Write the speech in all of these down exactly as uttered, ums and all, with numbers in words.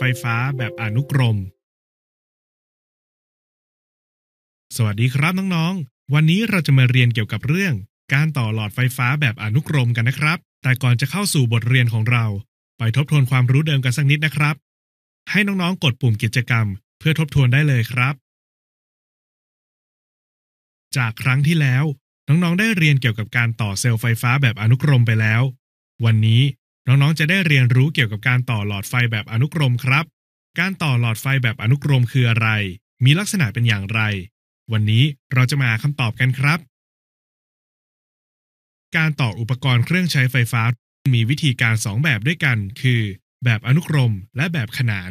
ฟฟ้าแบบอนุกรมสวัสดีครับน้องๆวันนี้เราจะมาเรียนเกี่ยวกับเรื่องการต่อหลอดไฟฟ้าแบบอนุกรมกันนะครับแต่ก่อนจะเข้าสู่บทเรียนของเราไปทบทวนความรู้เดิมกันสักนิดนะครับให้น้องๆกดปุ่มกิจกรรมเพื่อทบทวนได้เลยครับจากครั้งที่แล้วน้องๆได้เรียนเกี่ยวกับการต่อเซลล์ไฟฟ้าแบบอนุกรมไปแล้ววันนี้น้องๆจะได้เรียนรู้เกี่ยวกับการต่อหลอดไฟแบบอนุกรมครับการต่อหลอดไฟแบบอนุกรมคืออะไรมีลักษณะเป็นอย่างไรวันนี้เราจะมาหาคำตอบกันครับการต่ออุปกรณ์เครื่องใช้ไฟฟ้ามีวิธีการสองแบบด้วยกันคือแบบอนุกรมและแบบขนาน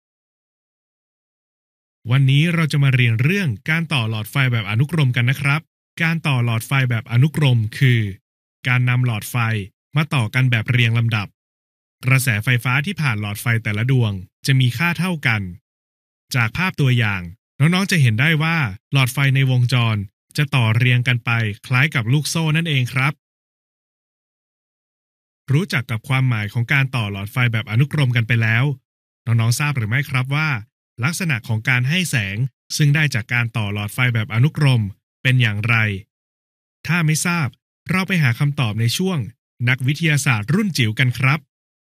วันนี้เราจะมาเรียนเรื่องการต่อหลอดไฟแบบอนุกรมกันนะครับการต่อหลอดไฟแบบอนุกรมคือการนำหลอดไฟมาต่อกันแบบเรียงลำดับกระแสไฟฟ้าที่ผ่านหลอดไฟแต่ละดวงจะมีค่าเท่ากันจากภาพตัวอย่างน้องๆจะเห็นได้ว่าหลอดไฟในวงจรจะต่อเรียงกันไปคล้ายกับลูกโซ่นั่นเองครับรู้จักกับความหมายของการต่อหลอดไฟแบบอนุกรมกันไปแล้วน้องๆทราบหรือไม่ครับว่าลักษณะของการให้แสงซึ่งได้จากการต่อหลอดไฟแบบอนุกรมเป็นอย่างไรถ้าไม่ทราบเราไปหาคำตอบในช่วงนักวิทยาศาสตร์รุ่นจิ๋วกันครับ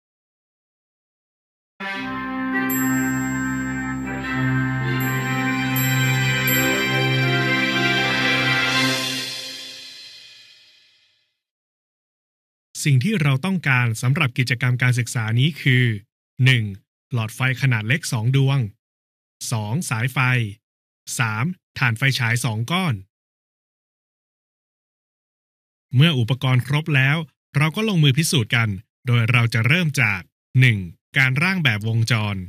สิ่งที่เราต้องการสำหรับกิจกรรมการศึกษานี้คือ หนึ่ง. หลอดไฟขนาดเล็กสองดวง สอง. สายไฟ สาม. ถ่านไฟฉายสองก้อนเมื่ออุปกรณ์ครบแล้วเราก็ลงมือพิสูจน์กันโดยเราจะเริ่มจาก หนึ่ง. การร่างแบบวงจร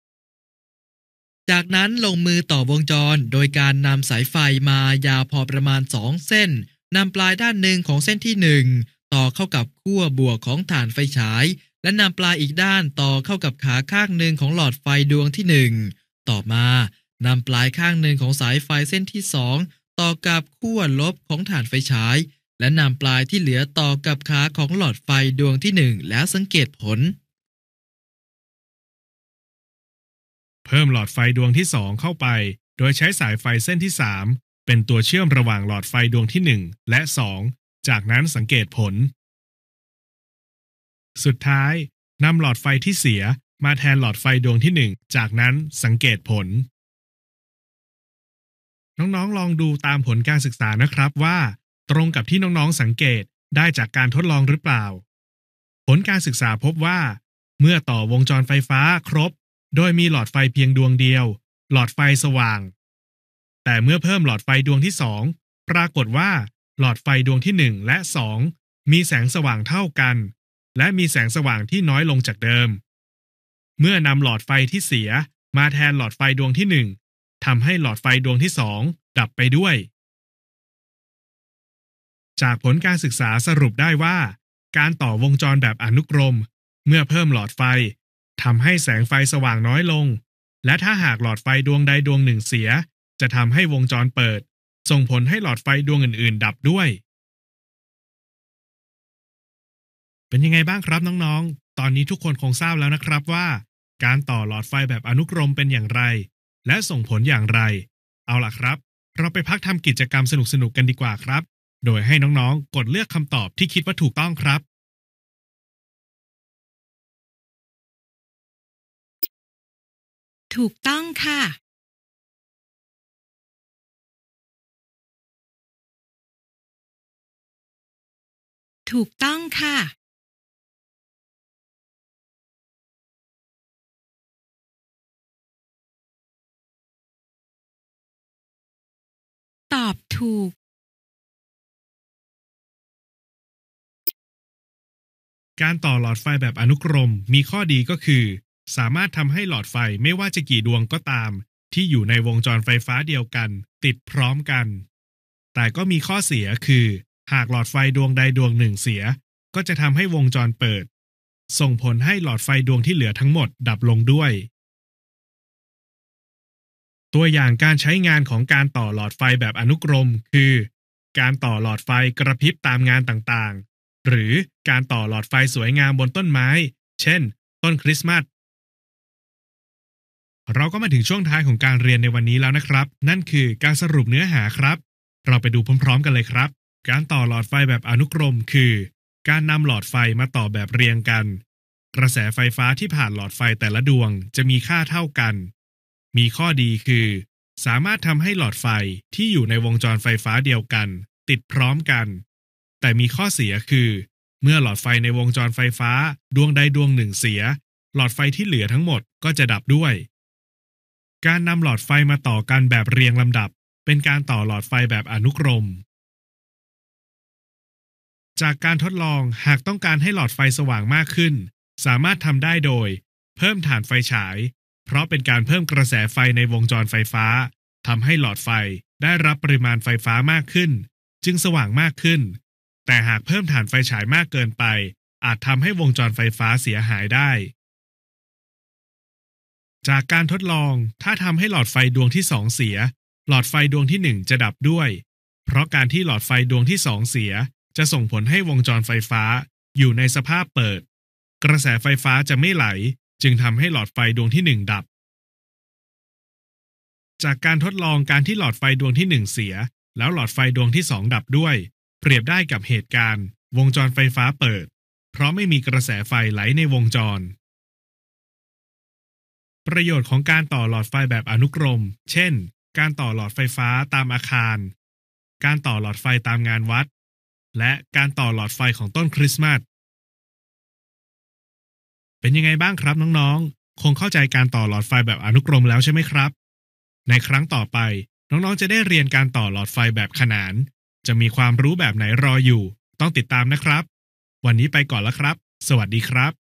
จากนั้นลงมือต่อวงจรโดยการนำสายไฟมายาวพอประมาณสองเส้นนำปลายด้านหนึ่งของเส้นที่หนึ่งต่อเข้ากับขั้วบวกของถ่านไฟฉายและนำปลายอีกด้านต่อเข้ากับขาข้างหนึ่งของหลอดไฟดวงที่หนึ่งต่อมานำปลายข้างหนึ่งของสายไฟเส้นที่สองต่อกับขั้วลบของถ่านไฟฉายและนำปลายที่เหลือต่อกับขาของหลอดไฟดวงที่หนึ่งแล้วสังเกตผลเพิ่มหลอดไฟดวงที่สองเข้าไปโดยใช้สายไฟเส้นที่สามเป็นตัวเชื่อมระหว่างหลอดไฟดวงที่หนึ่งและสองจากนั้นสังเกตผลสุดท้ายนำหลอดไฟที่เสียมาแทนหลอดไฟดวงที่หนึ่งจากนั้นสังเกตผลน้องๆลองดูตามผลการศึกษานะครับว่าตรงกับที่น้องๆสังเกตได้จากการทดลองหรือเปล่าผลการศึกษาพบว่าเมื่อต่อวงจรไฟฟ้าครบโดยมีหลอดไฟเพียงดวงเดียวหลอดไฟสว่างแต่เมื่อเพิ่มหลอดไฟดวงที่สองปรากฏว่าหลอดไฟดวงที่หนึ่งและสองมีแสงสว่างเท่ากันและมีแสงสว่างที่น้อยลงจากเดิมเมื่อนำหลอดไฟที่เสียมาแทนหลอดไฟดวงที่หนึ่งทำให้หลอดไฟดวงที่สองดับไปด้วยจากผลการศึกษาสรุปได้ว่าการต่อวงจรแบบอนุกรมเมื่อเพิ่มหลอดไฟทำให้แสงไฟสว่างน้อยลงและถ้าหากหลอดไฟดวงใดดวงหนึ่งเสียจะทำให้วงจรเปิดส่งผลให้หลอดไฟดวงอื่นๆดับด้วยเป็นยังไงบ้างครับน้องๆตอนนี้ทุกคนคงทราบแล้วนะครับว่าการต่อหลอดไฟแบบอนุกรมเป็นอย่างไรและส่งผลอย่างไรเอาล่ะครับเราไปพักทำกิจกรรมสนุกๆกันดีกว่าครับโดยให้น้องๆกดเลือกคำตอบที่คิดว่าถูกต้องครับถูกต้องค่ะถูกต้องค่ะตอบถูกการต่อหลอดไฟแบบอนุกรมมีข้อดีก็คือสามารถทำให้หลอดไฟไม่ว่าจะกี่ดวงก็ตามที่อยู่ในวงจรไฟฟ้าเดียวกันติดพร้อมกันแต่ก็มีข้อเสียคือหากหลอดไฟดวงใดดวงหนึ่งเสียก็จะทำให้วงจรเปิดส่งผลให้หลอดไฟดวงที่เหลือทั้งหมดดับลงด้วยตัวอย่างการใช้งานของการต่อหลอดไฟแบบอนุกรมคือการต่อหลอดไฟกระพริบตามงานต่างๆหรือการต่อหลอดไฟสวยงามบนต้นไม้เช่นต้นคริสต์มาสเราก็มาถึงช่วงท้ายของการเรียนในวันนี้แล้วนะครับนั่นคือการสรุปเนื้อหาครับเราไปดูพร้อมๆกันเลยครับการต่อหลอดไฟแบบอนุกรมคือการนำหลอดไฟมาต่อแบบเรียงกันกระแสไฟฟ้าที่ผ่านหลอดไฟแต่ละดวงจะมีค่าเท่ากันมีข้อดีคือสามารถทำให้หลอดไฟที่อยู่ในวงจรไฟฟ้าเดียวกันติดพร้อมกันแต่มีข้อเสียคือเมื่อหลอดไฟในวงจรไฟฟ้าดวงใดดวงหนึ่งเสียหลอดไฟที่เหลือทั้งหมดก็จะดับด้วยการนำหลอดไฟมาต่อกันแบบเรียงลำดับเป็นการต่อหลอดไฟแบบอนุกรมจากการทดลองหากต้องการให้หลอดไฟสว่างมากขึ้นสามารถทำได้โดยเพิ่มถ่านไฟฉายเพราะเป็นการเพิ่มกระแสไฟในวงจรไฟฟ้าทำให้หลอดไฟได้รับปริมาณไฟฟ้ามากขึ้นจึงสว่างมากขึ้นแต่หากเพิ่มถ่านไฟฉายมากเกินไปอาจทำให้วงจรไฟฟ้าเสียหายได้จากการทดลองถ้าทำให้หลอดไฟดวงที่สองเสียหลอดไฟดวงที่หนึ่งจะดับด้วยเพราะการที่หลอดไฟดวงที่สองเสียจะส่งผลให้วงจรไฟฟ้าอยู่ในสภาพเปิดกระแสไฟฟ้าจะไม่ไหลจึงทำให้หลอดไฟดวงที่หนึ่งดับจากการทดลองการที่หลอดไฟดวงที่หนึ่งเสียแล้วหลอดไฟดวงที่สองดับด้วยเปรียบได้กับเหตุการณ์วงจรไฟฟ้าเปิดเพราะไม่มีกระแสไฟไหลในวงจรประโยชน์ของการต่อหลอดไฟแบบอนุกรมเช่นการต่อหลอดไฟฟ้าตามอาคารการต่อหลอดไฟตามงานวัดและการต่อหลอดไฟของต้นคริสต์มาสเป็นยังไงบ้างครับน้องๆคงเข้าใจการต่อหลอดไฟแบบอนุกรมแล้วใช่ไหมครับในครั้งต่อไปน้องๆจะได้เรียนการต่อหลอดไฟแบบขนานจะมีความรู้แบบไหนรออยู่ต้องติดตามนะครับวันนี้ไปก่อนแล้วครับสวัสดีครับ